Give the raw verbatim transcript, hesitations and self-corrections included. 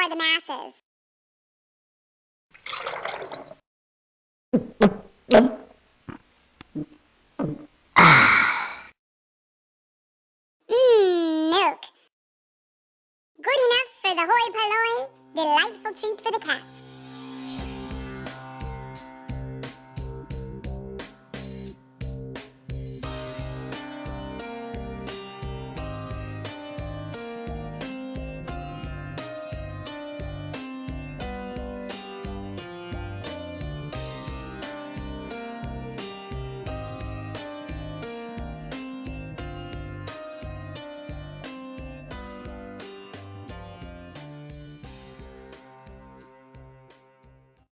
for the masses. Mmm, milk. Good enough for the hoi polloi, delightful treat for the cats.